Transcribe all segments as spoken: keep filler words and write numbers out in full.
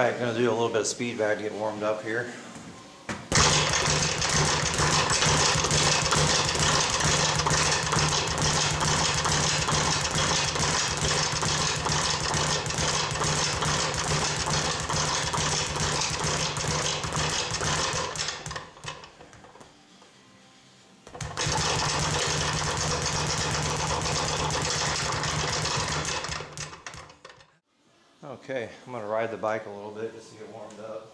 Alright, gonna do a little bit of speed bag to get warmed up here. Okay, I'm going to ride the bike a little bit just to get warmed up.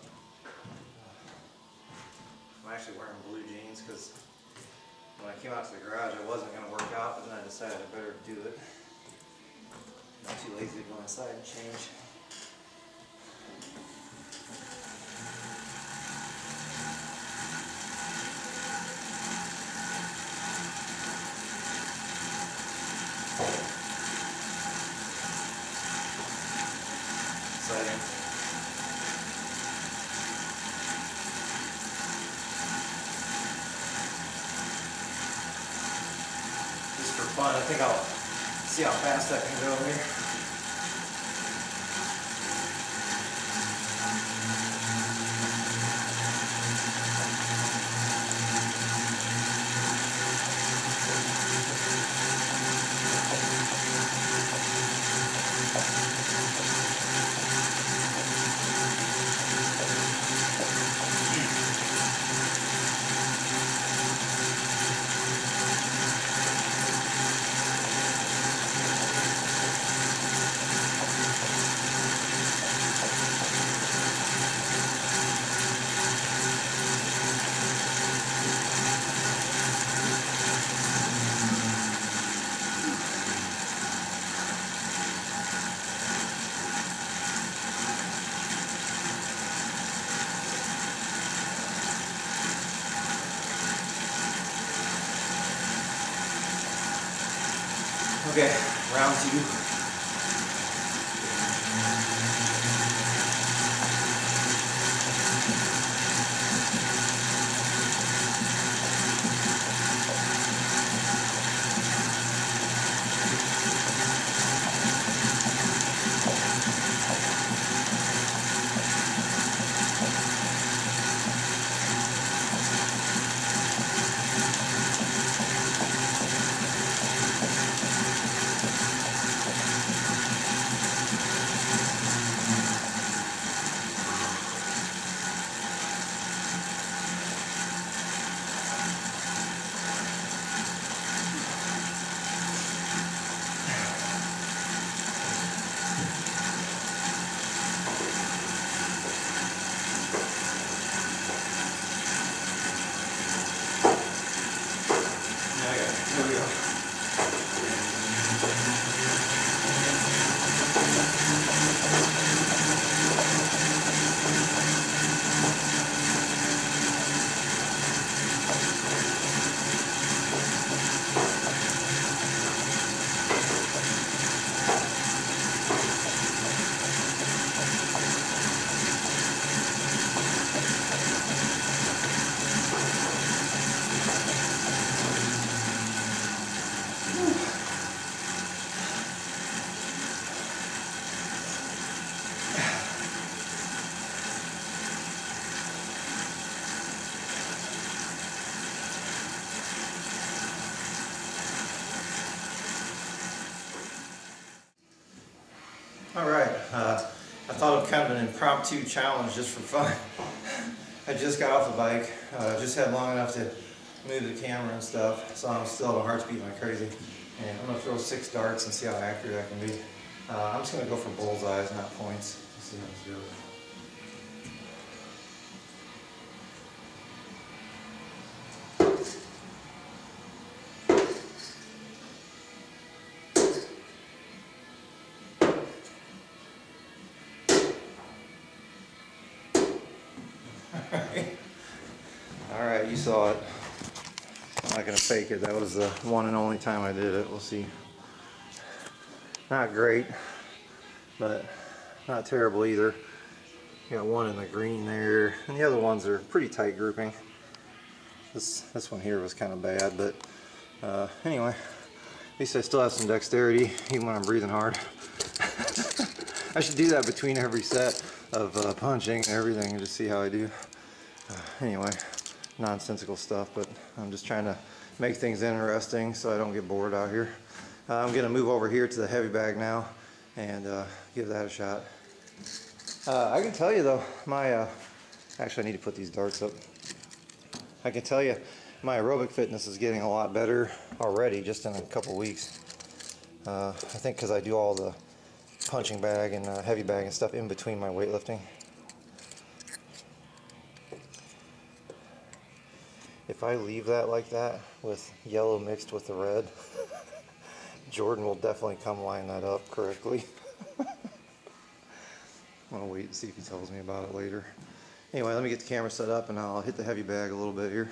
I'm actually wearing blue jeans because when I came out to the garage I wasn't going to work out, but then I decided I better do it. I'm too lazy to go inside and change. Exciting. Just for fun, I think I'll see how fast I can go here. Okay, round two. Here we go. All right, uh, I thought of kind of an impromptu challenge just for fun. I just got off the bike, uh, just had long enough to move the camera and stuff, so I'm still, my heart's beating like crazy. And I'm going to throw six darts and see how accurate I can be. Uh, I'm just going to go for bullseyes, not points. Let's see how this goes. Alright, you saw it. I'm not going to fake it. That was the one and only time I did it. We'll see. Not great, but not terrible either. Got one in the green there, and the other ones are pretty tight grouping. This, this one here was kind of bad, but uh, anyway, at least I still have some dexterity, even when I'm breathing hard. I should do that between every set of uh, punching and everything and just see how I do. Uh, anyway, nonsensical stuff, but I'm just trying to make things interesting so I don't get bored out here. Uh, I'm gonna move over here to the heavy bag now and uh, give that a shot. Uh, I can tell you though, my, uh, actually I need to put these darts up. I can tell you my aerobic fitness is getting a lot better already just in a couple weeks. Uh, I think because I do all the punching bag and uh, heavy bag and stuff in between my weightlifting. If I leave that like that with yellow mixed with the red, Jordan will definitely come line that up correctly. I'm gonna wait and see if he tells me about it later. Anyway, let me get the camera set up and I'll hit the heavy bag a little bit here.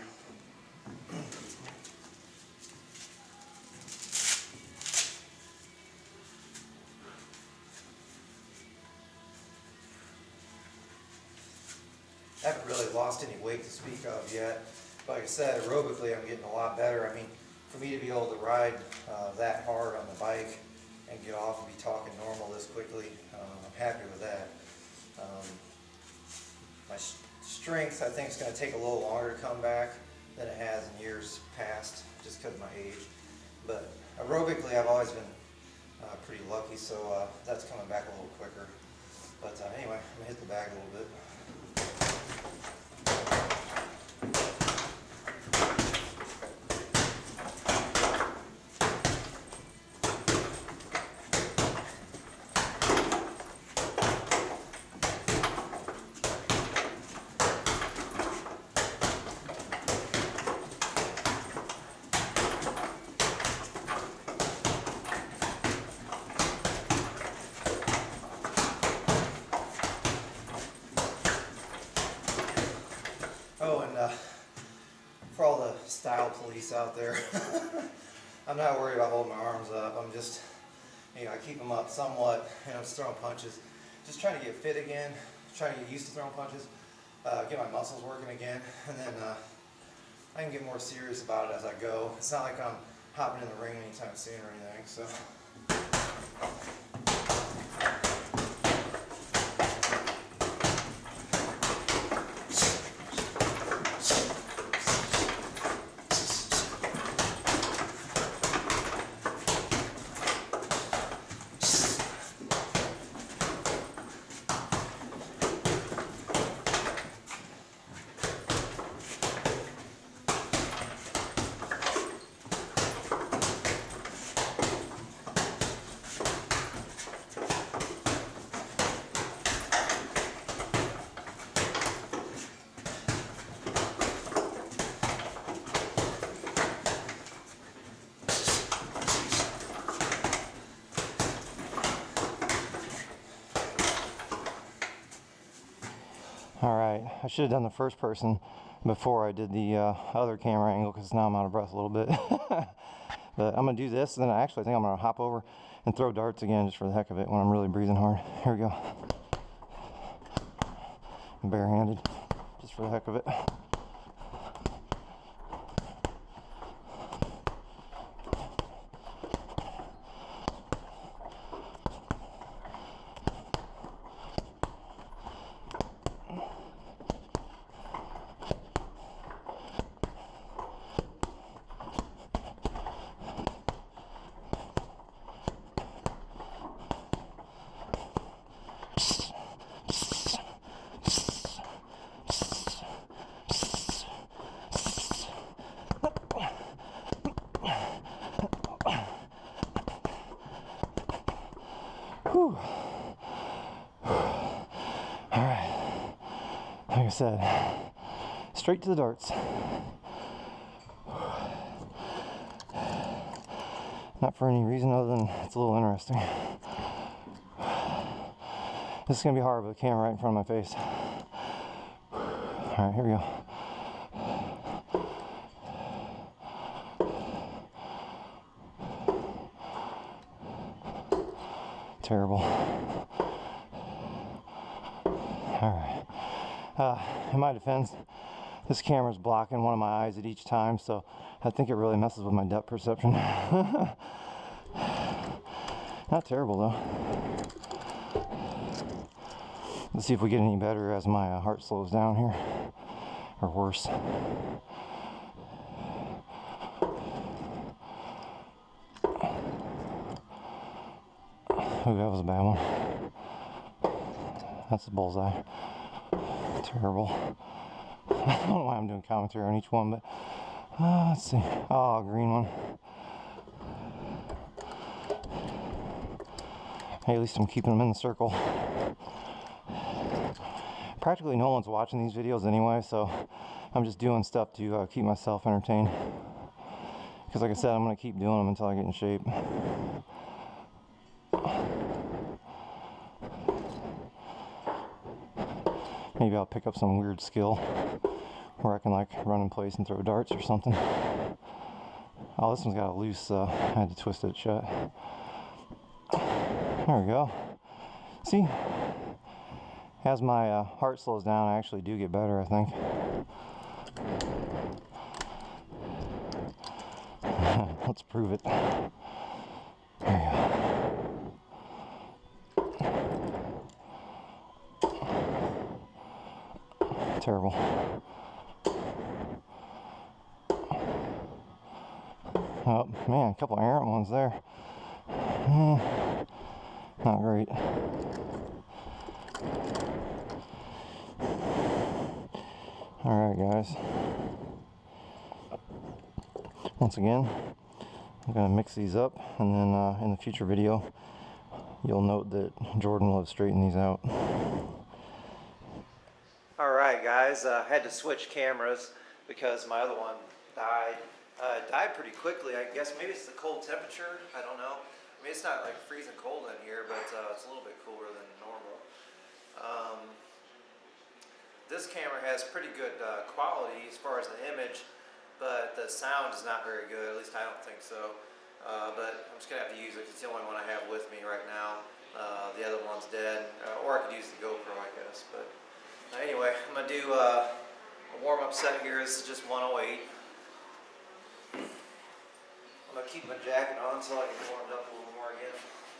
I haven't really lost any weight to speak of yet. Like I said, aerobically I'm getting a lot better. I mean, for me to be able to ride uh, that hard on the bike and get off and be talking normal this quickly, um, I'm happy with that. Um, my strength, I think, is going to take a little longer to come back than it has in years past, just because of my age. But aerobically, I've always been uh, pretty lucky, so uh, that's coming back a little quicker. But uh, anyway, I'm going to hit the bag a little bit. Oh, and uh, for all the style police out there, I'm not worried about holding my arms up. I'm just, you know, I keep them up somewhat, and I'm just throwing punches. Just trying to get fit again, trying to get used to throwing punches, uh, get my muscles working again, and then uh, I can get more serious about it as I go. It's not like I'm hopping in the ring anytime soon or anything, so. Alright, I should have done the first person before I did the uh, other camera angle because now I'm out of breath a little bit. But I'm going to do this, and then I actually think I'm going to hop over and throw darts again just for the heck of it when I'm really breathing hard. Here we go. Barehanded, just for the heck of it. Whew. Alright, like I said, straight to the darts. Not for any reason other than it's a little interesting. This is going to be hard with the camera right in front of my face. Alright, here we go. Terrible. Alright. Uh, in my defense, this camera's blocking one of my eyes at each time, so I think it really messes with my depth perception. Not terrible though. Let's see if we get any better as my uh, heart slows down here, or worse. Ooh, that was a bad one. That's a bullseye. Terrible. I don't know why I'm doing commentary on each one, but uh, let's see. Oh, green one. Hey, at least I'm keeping them in the circle. Practically no one's watching these videos anyway, so I'm just doing stuff to uh, keep myself entertained. Because like I said, I'm going to keep doing them until I get in shape. Maybe I'll pick up some weird skill where I can like run in place and throw darts or something. Oh, this one's got a loose, uh, I had to twist it shut. There we go. See, as my uh, heart slows down, I actually do get better, I think. Let's prove it. There you go. Terrible. Oh man, a couple errant ones there. Mm, not great. Alright guys, once again I'm going to mix these up, and then uh, in the future video you'll note that Jordan will have straightened these out. Alright guys, I uh, had to switch cameras because my other one died. Uh, it died pretty quickly. I guess maybe it's the cold temperature, I don't know. I mean, it's not like freezing cold in here, but uh, it's a little bit cooler than normal. Um, This camera has pretty good uh, quality as far as the image, but the sound is not very good, at least I don't think so. Uh, but I'm just going to have to use it. It's the only one I have with me right now. Uh, the other one's dead, uh, or I could use the GoPro, I guess. But uh, anyway, I'm going to do uh, a warm-up set here. This is just one oh eight. I'm going to keep my jacket on so I can warm it up a little more again.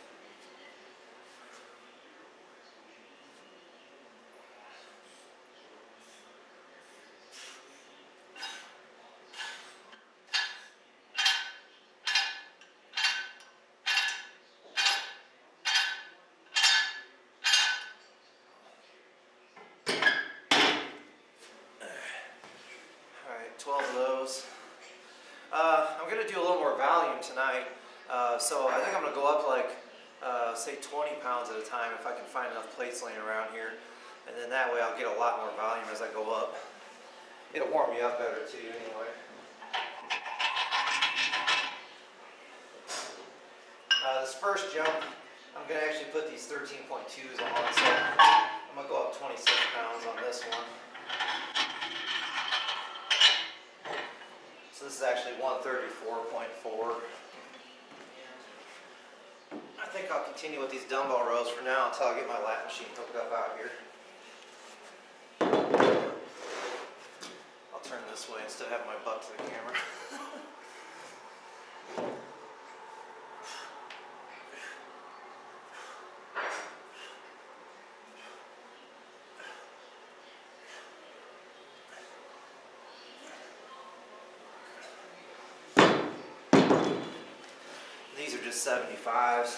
twelve of those. Uh, I'm going to do a little more volume tonight, uh, so I think I'm going to go up like, uh, say twenty pounds at a time if I can find enough plates laying around here, and then that way I'll get a lot more volume as I go up. It'll warm me up better too anyway. Uh, this first jump, I'm going to actually put these thirteen point twos on, so I'm going to go up twenty-six pounds on this one. So this is actually one thirty-four point four. I think I'll continue with these dumbbell rows for now until I get my lat machine hooked up out here. I'll turn this way instead of having my butt to the camera. These are just seventy-fives.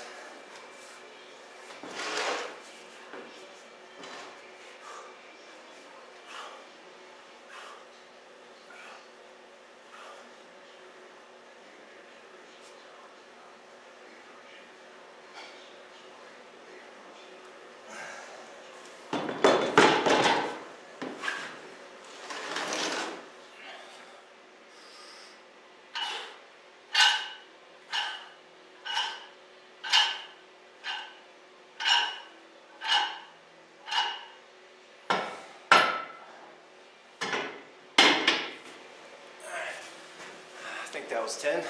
I think that was ten.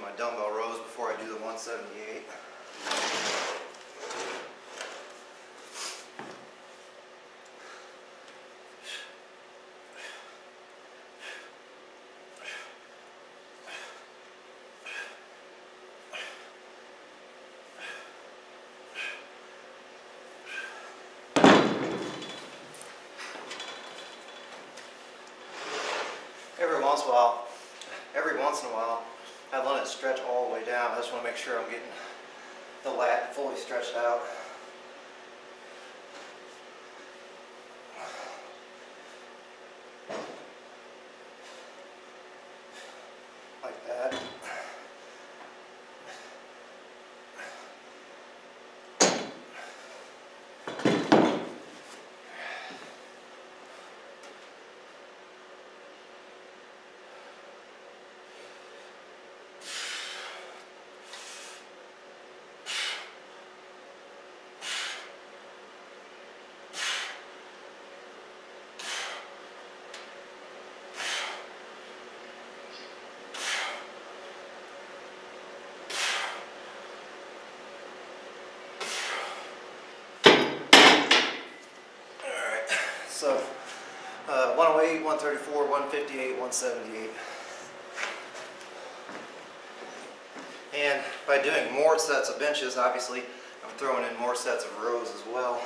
my dumbbell rows before I do the one seventy-eight. Every once in a while, every once in a while, I let it stretch all the way down. I just want to make sure I'm getting the lat fully stretched out. Like that. So, uh, one oh eight, one thirty-four, one fifty-eight, one seventy-eight. And by doing more sets of benches, obviously, I'm throwing in more sets of rows as well.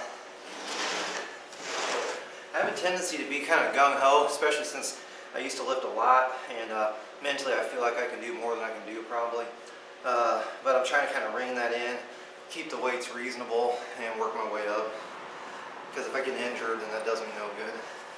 I have a tendency to be kind of gung-ho, especially since I used to lift a lot, and uh, mentally I feel like I can do more than I can do probably. Uh, but I'm trying to kind of rein that in, keep the weights reasonable, and work my way up. Because if I get injured, then that does me no good.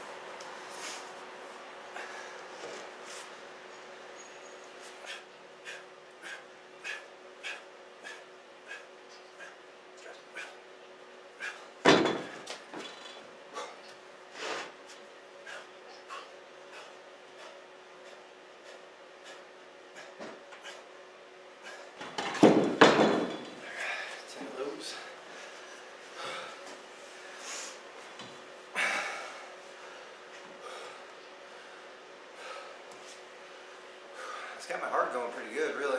ten of those. It's got my heart going pretty good, really.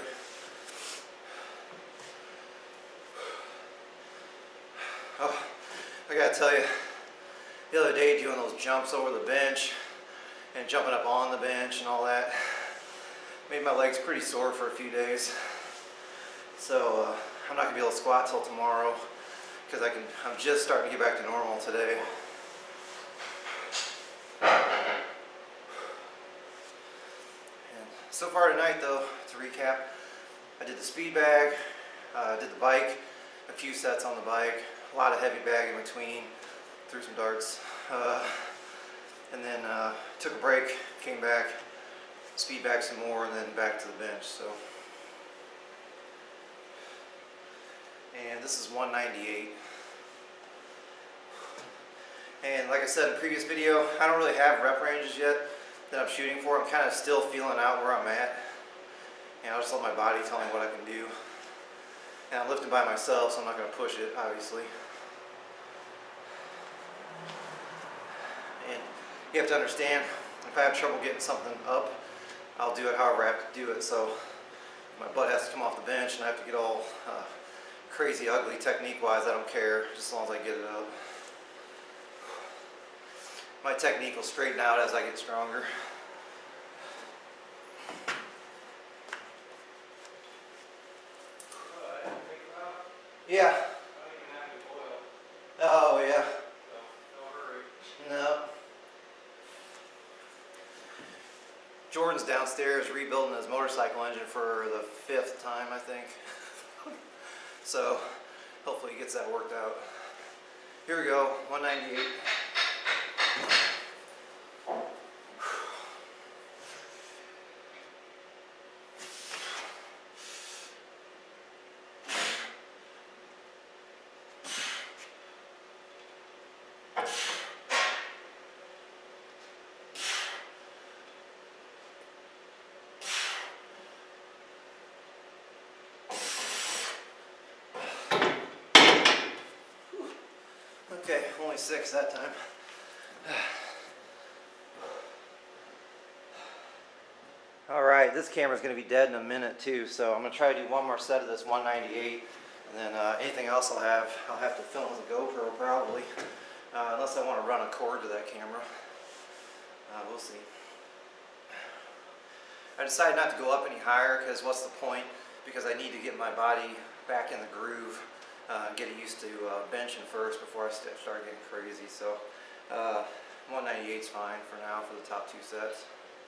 Oh, I gotta tell you, the other day doing those jumps over the bench and jumping up on the bench and all that made my legs pretty sore for a few days. So uh, I'm not gonna be able to squat till tomorrow because I can. I'm just starting to get back to normal today. So far tonight though, to recap, I did the speed bag, uh, did the bike, a few sets on the bike, a lot of heavy bag in between, threw some darts, uh, and then uh, took a break, came back, speed bag some more, and then back to the bench. So, and this is one ninety-eight. And like I said in the previous video, I don't really have rep ranges yet that I'm shooting for. I'm kind of still feeling out where I'm at, and I'll just let my body tell me what I can do. And I'm lifting by myself, so I'm not going to push it, obviously. And you have to understand, if I have trouble getting something up, I'll do it however I have to do it. So my butt has to come off the bench, and I have to get all uh, crazy ugly technique-wise. I don't care, just as long as I get it up. My technique will straighten out as I get stronger. Yeah. Oh, yeah. No. Jordan's downstairs rebuilding his motorcycle engine for the fifth time, I think. So, hopefully he gets that worked out. Here we go, one ninety-eight. Okay, only six that time. Alright, this camera's going to be dead in a minute too, so I'm going to try to do one more set of this one ninety-eight, and then uh, anything else I'll have, I'll have to film with a GoPro probably, uh, unless I want to run a cord to that camera. Uh, we'll see. I decided not to go up any higher because what's the point? Because I need to get my body back in the groove, uh, get it used to uh, benching first before I start getting crazy. So uh, one ninety-eight is fine for now for the top two sets.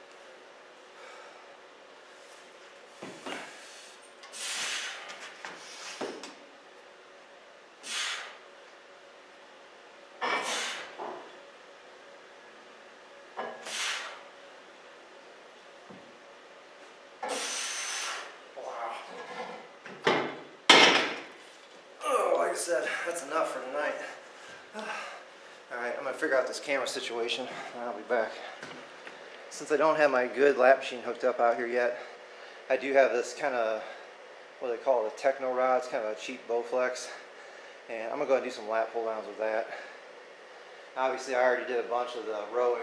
Said, that's enough for tonight. Alright, I'm going to figure out this camera situation and I'll be back. Since I don't have my good lap machine hooked up out here yet, I do have this kind of, what do they call it, a techno rod. It's kind of a cheap Bowflex. And I'm going to go and do some lap pull downs with that. Obviously I already did a bunch of the rowing.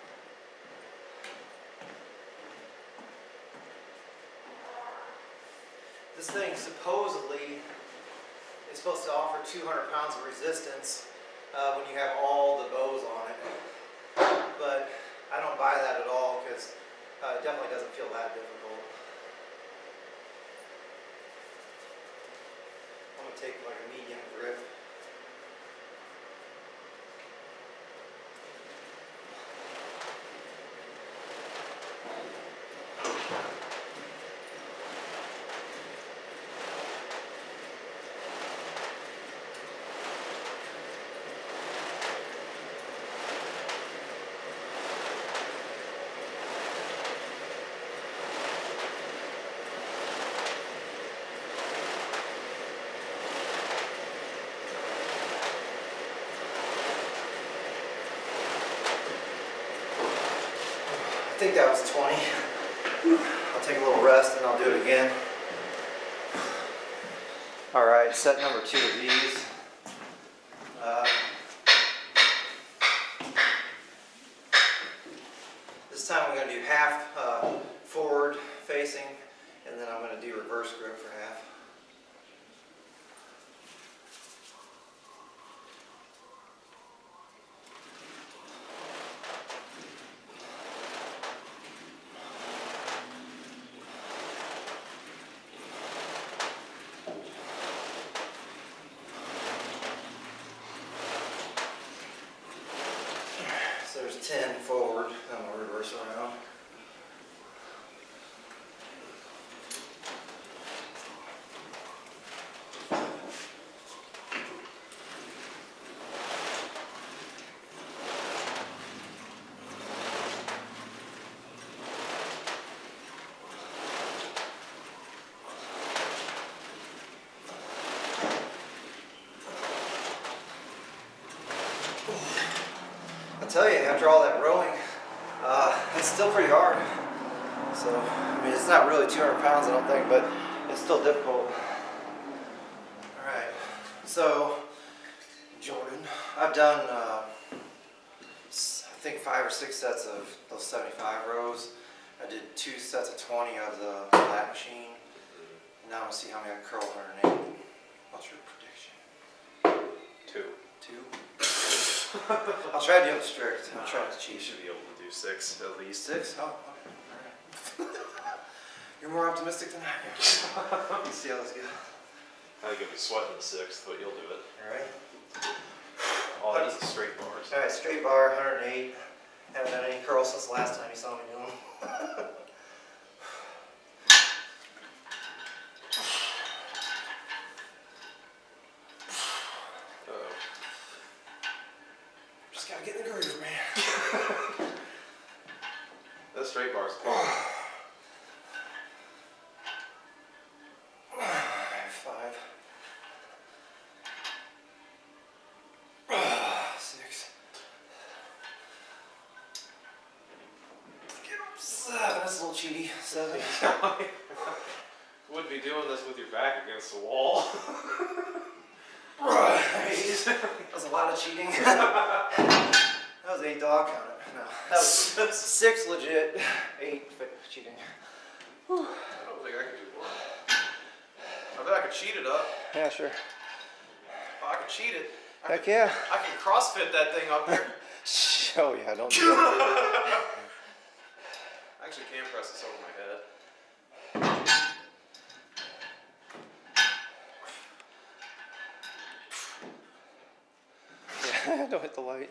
This thing supposedly it's supposed to offer two hundred pounds of resistance uh, when you have all the bows on it. But I don't buy that at all because uh, it definitely doesn't feel that difficult. I'm going to take like a medium grip. I think that was twenty. I'll take a little rest and I'll do it again. Alright, set number two of these. Uh, this time I'm going to do half uh, forward facing, and then I'm going to do reverse grip for half. So there's ten forward, and I'm going to reverse around. I tell you, after all that rowing, uh, it's still pretty hard. So, I mean, it's not really two hundred pounds, I don't think, but it's still difficult. Alright, so, Jordan, I've done, uh, I think five or six sets of those seventy-five rows. I did two sets of twenty of the lap machine. And now I'm going to see how many I can curl one hundred eight. What's your prediction? Two. Two? I'll try to do it strict. I'll try to cheat. You should be able to do six at least. Six? Oh, okay. Alright. You're more optimistic than I am. Let's see how this goes. I think you'll be sweating the sixth, but you'll do it. Alright. All that is is straight bars. Alright, straight bar, one hundred eight. Haven't done any curls since the last time you saw me do them. Gotta get in the groove, man. That straight bar's cool. Five. Six. Seven. That's a little cheaty. Seven. You wouldn't be doing this with your back against the wall. Right. That was a lot of cheating. That was eight dog count. No, that was six legit, eight cheating. Whew. I don't think I can do more. I bet I could cheat it up. Yeah, sure. Oh, I can cheat it. I Heck can, yeah. I can CrossFit that thing up there. Oh yeah, don't do that. I actually can press this over my head. Yeah, don't hit the light.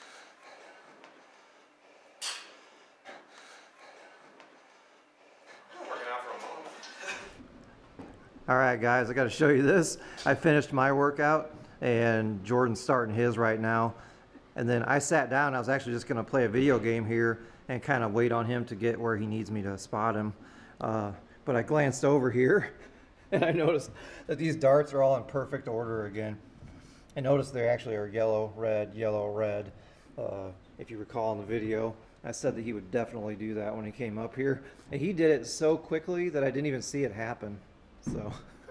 I'm working out for a month. All right, guys, I got to show you this. I finished my workout, and Jordan's starting his right now. And then I sat down. I was actually just going to play a video game here and kind of wait on him to get where he needs me to spot him. Uh, but I glanced over here, and I noticed that these darts are all in perfect order again. I noticed they actually are yellow, red, yellow, red. Uh, if you recall in the video, I said that he would definitely do that when he came up here. And he did it so quickly that I didn't even see it happen. So,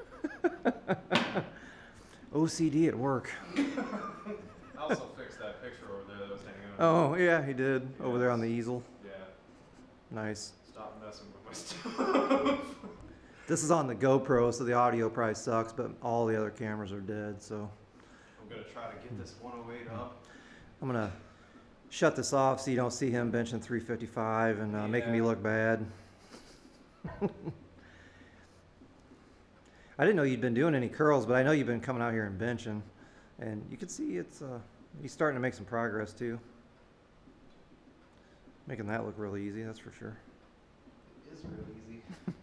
O C D at work. I also fixed that picture over there that was hanging on. Oh, yeah, he did. Yes. Over there on the easel. Yeah. Nice. Stop messing with my stuff. This is on the GoPro, so the audio probably sucks, but all the other cameras are dead, so. I'm going to try to get this one oh eight up. I'm going to shut this off so you don't see him benching three fifty-five and uh, yeah. making me look bad. I didn't know you'd been doing any curls, but I know you've been coming out here and benching. And you can see it's uh, he's starting to make some progress too. Making that look really easy, that's for sure. It is real easy.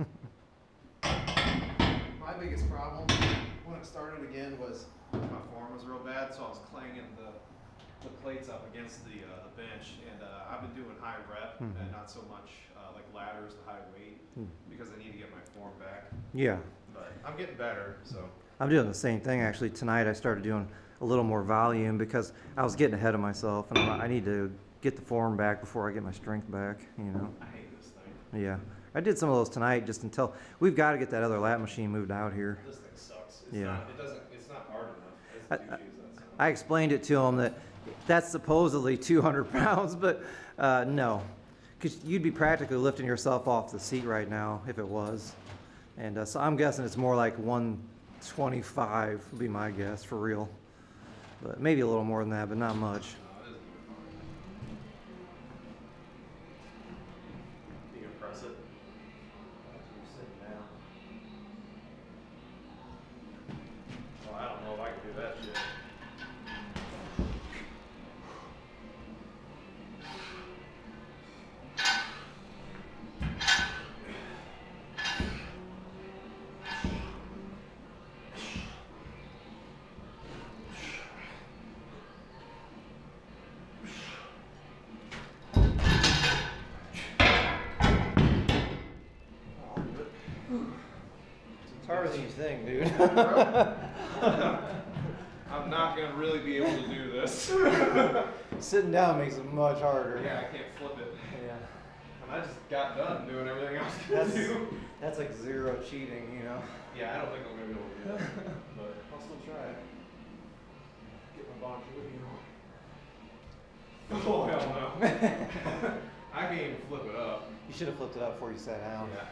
My biggest problem when it started again was my form was real bad, so I was clanging the, the plates up against the, uh, the bench. And uh, I've been doing high rep mm-hmm. and not so much uh, like ladders, the high weight, mm. because I need to get my form back. Yeah. But I'm getting better, so. I'm doing the same thing actually. Tonight I started doing a little more volume because I was getting ahead of myself, and I need to get the form back before I get my strength back, you know. I hate this thing. Yeah. I did some of those tonight just until we've got to get that other lat machine moved out here. This thing sucks. It's yeah. Not, it doesn't, it's not hard enough. I, I, I explained it to him that that's supposedly two hundred pounds, but uh, no. Because you'd be practically lifting yourself off the seat right now if it was. And uh, so I'm guessing it's more like one twenty-five would be my guess, for real. But maybe a little more than that, but not much. You can press it. Well, I don't know if I can do that shit. It's harder than you think, dude. I'm not going to really be able to do this. Sitting down makes it much harder. Yeah, I can't flip it. Yeah. And I just got done doing everything else I That's, do. that's like zero cheating, you know. Yeah, I don't think I'm going to be able to do that. But I'll still try it. Get my Bon Jovi on. Oh, hell no. I can't even flip it up. You should have flipped it up before you sat down. Yeah.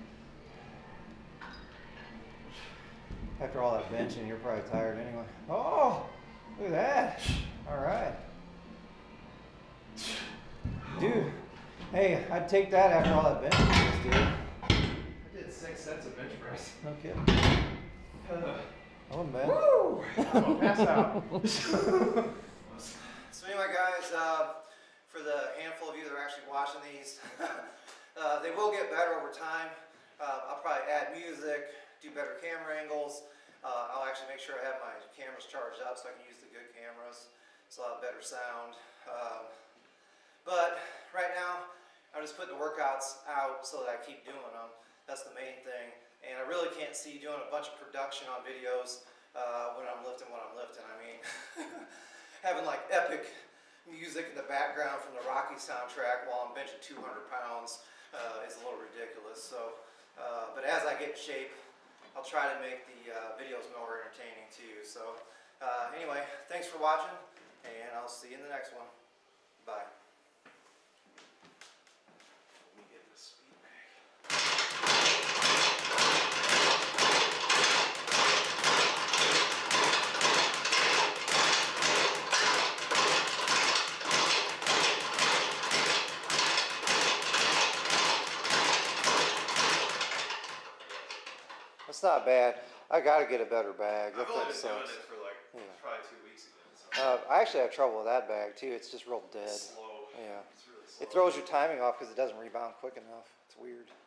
After all that benching, you're probably tired anyway. Oh, look at that. All right. Dude, hey, I'd take that after all that benching, dude. I did six sets of bench press. No kidding. Uh, I wasn't bad. Woo! I'm gonna pass out. So anyway, guys, uh, for the handful of you that are actually watching these, uh, they will get better over time. Uh, I'll probably add music, do better camera angles. Uh, I'll actually make sure I have my cameras charged up so I can use the good cameras, so I'll have better sound. Um, but right now, I'm just putting the workouts out so that I keep doing them. That's the main thing. And I really can't see doing a bunch of production on videos uh, when I'm lifting what I'm lifting. I mean, having like epic music in the background from the Rocky soundtrack while I'm benching two hundred pounds uh, is a little ridiculous. So, uh, but as I get in shape, I'll try to make the uh, videos more entertaining too. So uh, anyway, thanks for watching, and I'll see you in the next one. Bye. It's not bad. I got to get a better bag. That I've only thing been doing sucks. it for like Yeah. probably two weeks again. So. Uh, I actually have trouble with that bag too. It's just real dead. It's slow. Yeah. It's really slow. It throws your timing off because it doesn't rebound quick enough. It's weird.